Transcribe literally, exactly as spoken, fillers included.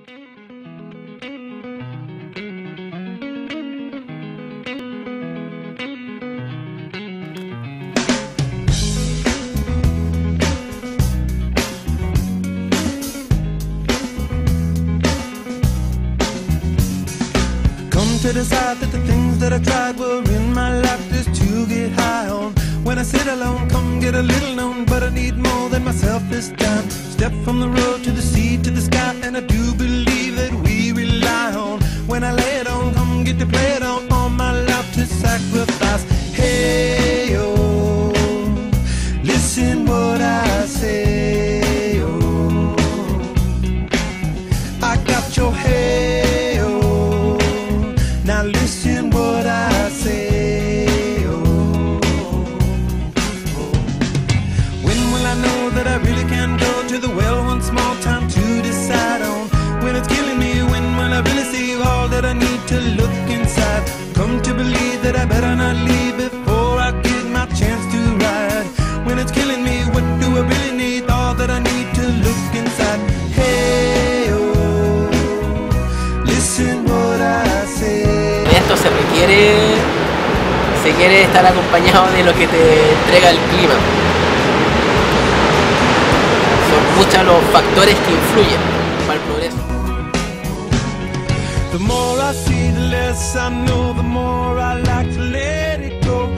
To decide that the things that I tried were in my life just to get high on. When I sit alone, come get a little known, but I need more than myself this time. Step from the road to the sea to the sky, and I do believe that we rely on. When I lay it on, come get to play it on, all my life to sacrifice. Hey, oh, listen what I say, oh, I got your hey. Now listen what I say, oh, oh. When will I know that I really can go to the well once more? Time to decide on when it's killing me. When will I really see all that I need to look inside? Come to believe that I better not leave before I get my chance to ride. When it's killing me, what do I really need? All that I need to look inside. Hey, oh, listen what I say. Esto se requiere, se quiere estar acompañado de lo que te entrega el clima. Son muchos los factores que influyen para el progreso. The more I see, the less I know, the more I like to let it go.